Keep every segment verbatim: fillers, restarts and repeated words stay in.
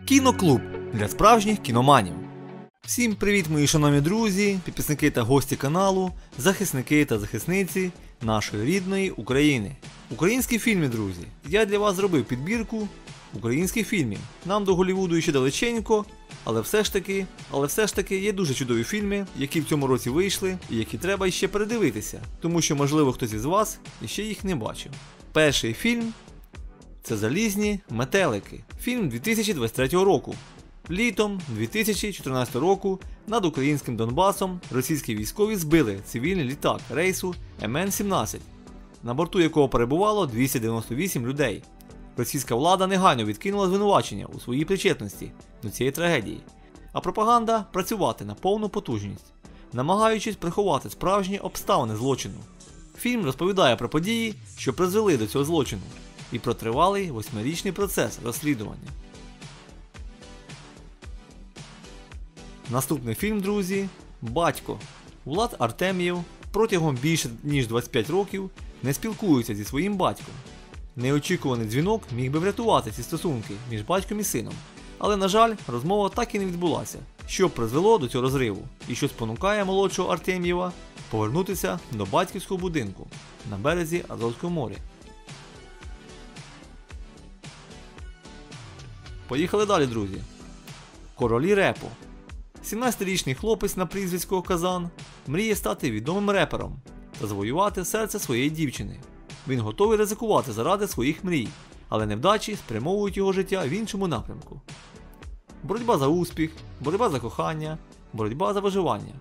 Кіноклуб для справжніх кіноманів. Всім привіт, мої шановні друзі, підписники та гості каналу, захисники та захисниці нашої рідної України. Українські фільми, друзі. Я для вас зробив підбірку українських фільмів. Нам до Голлівуду ще далеченько, але все ж таки, але все ж таки є дуже чудові фільми, які в цьому році вийшли і які треба ще передивитися, тому що, можливо, хтось із вас іще їх не бачив. Перший фільм – це «Залізні метелики». Фільм дві тисячі двадцять третього року. Літом дві тисячі чотирнадцятого року над українським Донбасом російські військові збили цивільний літак рейсу Ем Ен сімнадцять, на борту якого перебувало двісті дев'яносто вісім людей. Російська влада негайно відкинула звинувачення у своїй причетності до цієї трагедії, а пропаганда працювати на повну потужність, намагаючись приховати справжні обставини злочину. Фільм розповідає про події, що призвели до цього злочину, і про тривалий восьмирічний процес розслідування. Наступний фільм, друзі, «Батько». Влад Артем'єв протягом більше ніж двадцяти п'яти років не спілкується зі своїм батьком. Неочікуваний дзвінок міг би врятувати ці стосунки між батьком і сином, але, на жаль, розмова так і не відбулася, що призвело до цього розриву і що спонукає молодшого Артем'єва повернутися до батьківського будинку на березі Азовського моря. Поїхали далі, друзі. «Королі репу». сімнадцятирічний хлопець на прізвисько Казан мріє стати відомим репером та завоювати серце своєї дівчини. Він готовий ризикувати заради своїх мрій, але невдачі спрямовують його життя в іншому напрямку. Боротьба за успіх, боротьба за кохання, боротьба за виживання.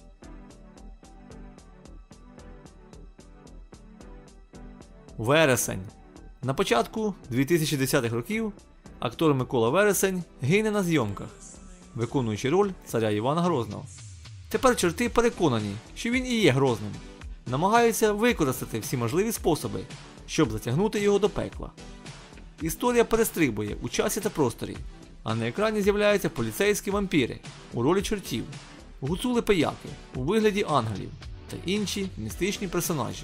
Вересень. На початку дві тисячі десятих років актор Микола Вересень гине на зйомках, виконуючи роль царя Івана Грозного. Тепер чорти переконані, що він і є Грозним. Намагаються використати всі можливі способи, щоб затягнути його до пекла. Історія перестрибує у часі та просторі, а на екрані з'являються поліцейські вампіри у ролі чортів, гуцули-пияки у вигляді ангелів та інші містичні персонажі.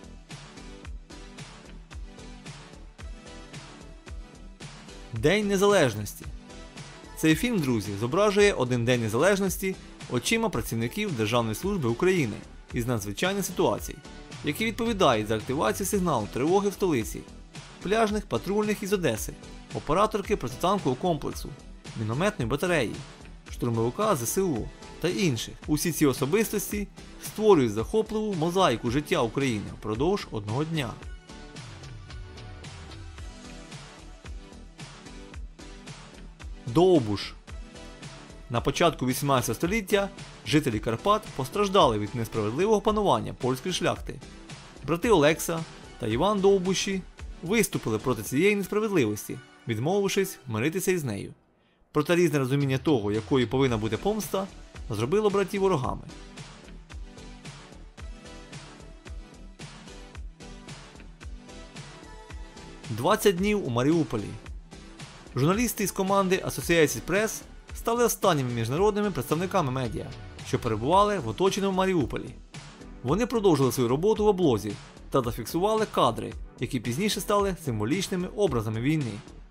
День Незалежності. Цей фільм, друзі, зображує один день незалежності очима працівників Державної служби України із надзвичайних ситуацій, які відповідають за активацію сигналу тривоги в столиці, пляжних патрульних із Одеси, операторки протитанкового комплексу, мінометної батареї, штурмовика Зе Се У та інших. Усі ці особистості створюють захопливу мозаїку життя України впродовж одного дня. Довбуш. На початку вісімнадцятого століття жителі Карпат постраждали від несправедливого панування польської шляхти. Брати Олекса та Іван Довбуші виступили проти цієї несправедливості, відмовившись миритися із нею. Проте різне розуміння того, якою повинна бути помста, зробило братів ворогами. двадцять днів у Маріуполі. Журналісти із команди Associated Press стали останніми міжнародними представниками медіа, що перебували в оточеному Маріуполі. Вони продовжили свою роботу в облозі та зафіксували кадри, які пізніше стали символічними образами війни.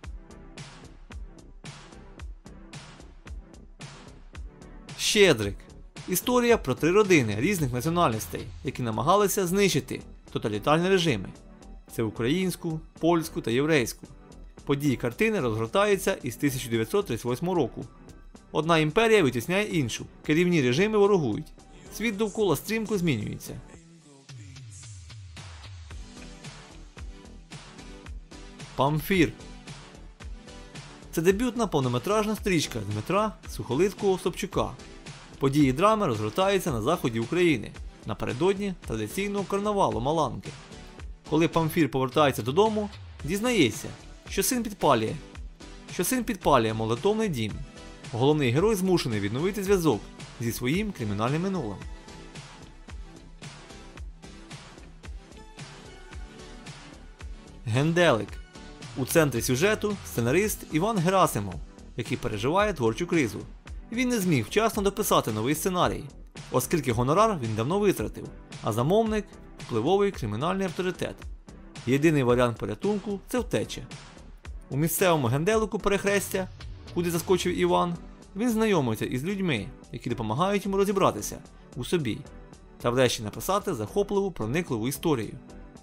Щедрик. Історія про три родини різних національностей, які намагалися знищити тоталітарні режими. Це українську, польську та єврейську. Події картини розгортаються із тисяча дев'ятсот тридцять восьмого року. Одна імперія витісняє іншу, керівні режими ворогують. Світ довкола стрімко змінюється. Памфір. Це дебютна повнометражна стрічка Дмитра Сухолиткого-Собчука. Події драми розгортаються на заході України, напередодні традиційного карнавалу Маланки. Коли Памфір повертається додому, дізнається, що син підпалює, що син підпалює молитовний дім. Головний герой змушений відновити зв'язок зі своїм кримінальним минулим. Генделик. У центрі сюжету сценарист Іван Герасимов, який переживає творчу кризу. Він не зміг вчасно дописати новий сценарій, оскільки гонорар він давно витратив, а замовник – впливовий кримінальний авторитет. Єдиний варіант порятунку – це втеча. У місцевому генделику Перехрестя куди заскочив Іван, він знайомиться із людьми, які допомагають йому розібратися у собі та врешті написати захопливу, проникливу історію.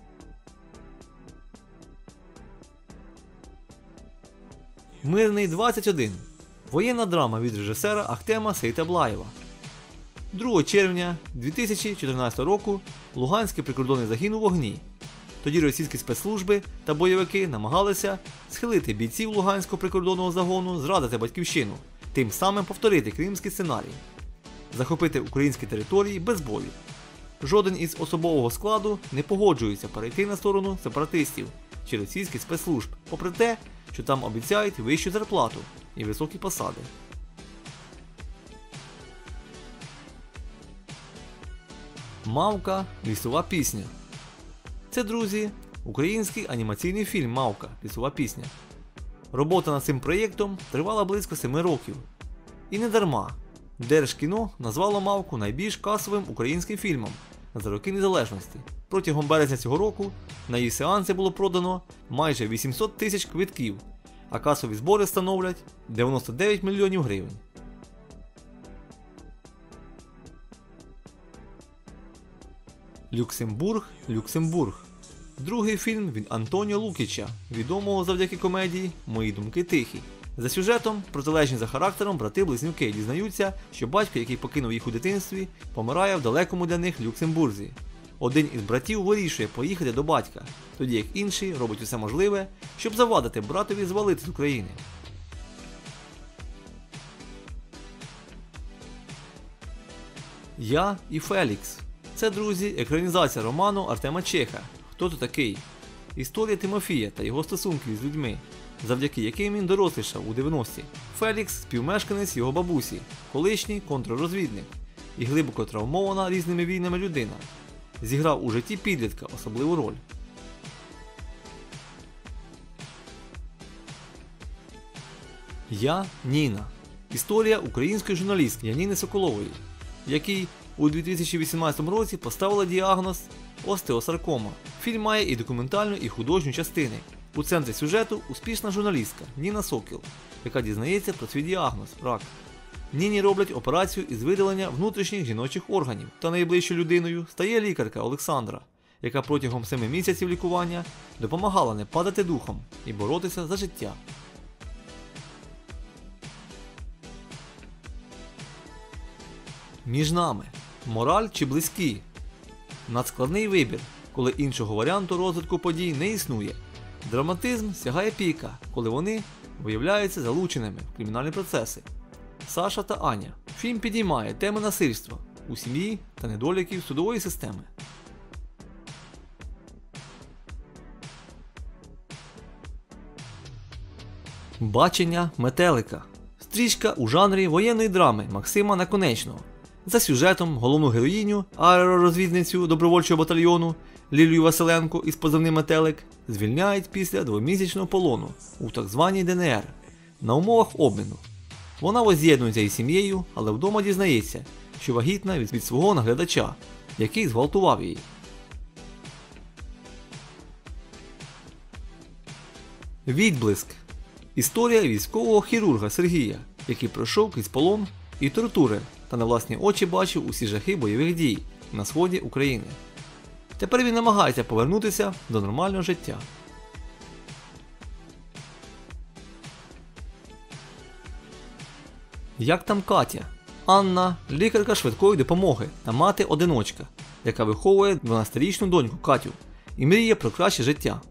Мирний двадцять один. Воєнна драма від режисера Ахтема Сейтаблаєва. другого червня дві тисячі чотирнадцятого року Луганський прикордонний загін у вогні. Тоді російські спецслужби та бойовики намагалися схилити бійців Луганського прикордонного загону зрадити батьківщину, тим самим повторити кримський сценарій. Захопити українські території без бою. Жоден із особового складу не погоджується перейти на сторону сепаратистів чи російських спецслужб, попри те, що там обіцяють вищу зарплату і високі посади. Мавка – лісова пісня. Це, друзі, український анімаційний фільм «Мавка. Лісова пісня». Робота над цим проєктом тривала близько семи років. І не дарма. Держкіно назвало «Мавку» найбільш касовим українським фільмом за роки незалежності. Протягом березня цього року на її сеанси було продано майже вісімсот тисяч квитків, а касові збори становлять дев'яносто дев'ять мільйонів гривень. Люксембург, Люксембург. Другий фільм від Антоніо Лукіча, відомого завдяки комедії «Мої думки тихі». За сюжетом, протилежні за характером брати-близнюки дізнаються, що батько, який покинув їх у дитинстві, помирає в далекому для них Люксембурзі. Один із братів вирішує поїхати до батька, тоді як інший робить усе можливе, щоб завадити братові звалити з України. Я і Фелікс. Це, друзі, екранізація роману Артема Чеха «Хто ти такий?». Історія Тимофія та його стосунків з людьми, завдяки яким він дорослішав у дев'яності. Фелікс – співмешканець його бабусі, колишній контррозвідник і глибоко травмована різними війнами людина. Зіграв у житті підлітка особливу роль. Я – Ніна. Історія української журналістки Яніни Соколової, якій у дві тисячі вісімнадцятому році поставили діагноз остеосаркома. Фільм має і документальну, і художню частини. У центрі сюжету успішна журналістка Ніна Сокіл, яка дізнається про свій діагноз – рак. Ніні роблять операцію із видалення внутрішніх жіночих органів, та найближчою людиною стає лікарка Олександра, яка протягом семи місяців лікування допомагала не падати духом і боротися за життя. Між нами. Мораль чи близькі? Надскладний вибір, коли іншого варіанту розвитку подій не існує. Драматизм сягає піка, коли вони виявляються залученими в кримінальні процеси. Саша та Аня. Фільм підіймає теми насильства у сім'ї та недоліків судової системи. Бачення метелика. Стрічка у жанрі воєнної драми Максима Наконечного. За сюжетом головну героїню, аеророзвідницю добровольчого батальйону Лілію Василенко із позивним «Метелик» звільняють після двомісячного полону у так званій Де Ен Ер на умовах обміну. Вона воз'єднується із сім'єю, але вдома дізнається, що вагітна від, від свого наглядача, який зґвалтував її. Відблиск. Історія військового хірурга Сергія, який пройшов крізь полон і тортури та на власні очі бачив усі жахи бойових дій на сході України. Тепер він намагається повернутися до нормального життя. Як там Катя? Анна – лікарка швидкої допомоги та мати-одиночка, яка виховує дванадцятирічну доньку Катю і мріє про краще життя.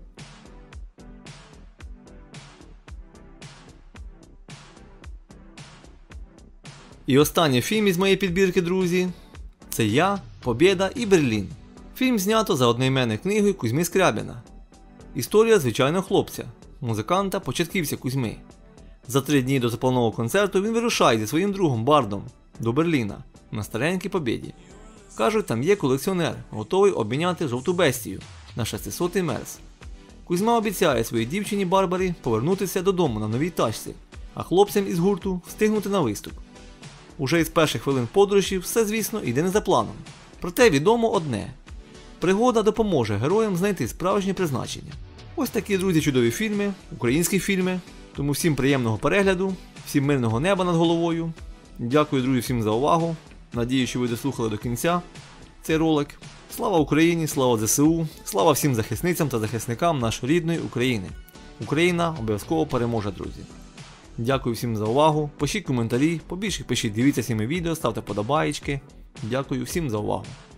І останній фільм із моєї підбірки, друзі, це «Я, Побєда і Берлін». Фільм знято за одноіменною книгою Кузьми Скрябіна. Історія звичайного хлопця, музиканта-початківця Кузьми. За три дні до запланованого концерту він вирушає зі своїм другом Бардом до Берліна на старенькій Побєді. Кажуть, там є колекціонер, готовий обміняти жовту бестію на шестисотий Мерс. Кузьма обіцяє своїй дівчині Барбарі повернутися додому на новій тачці, а хлопцям із гурту встигнути на виступ. Уже із перших хвилин подорожі все, звісно, йде не за планом. Проте відомо одне – пригода допоможе героям знайти справжнє призначення. Ось такі, друзі, чудові фільми, українські фільми. Тому всім приємного перегляду, всім мирного неба над головою. Дякую, друзі, всім за увагу. Надію, що ви дослухали до кінця цей ролик. Слава Україні, слава ЗСУ, слава всім захисницям та захисникам нашої рідної України. Україна обов'язково переможе, друзі. Дякую всім за увагу. Пишіть коментарі, побільше пишіть, дивіться всіми відео, ставте подобаєчки. Дякую всім за увагу.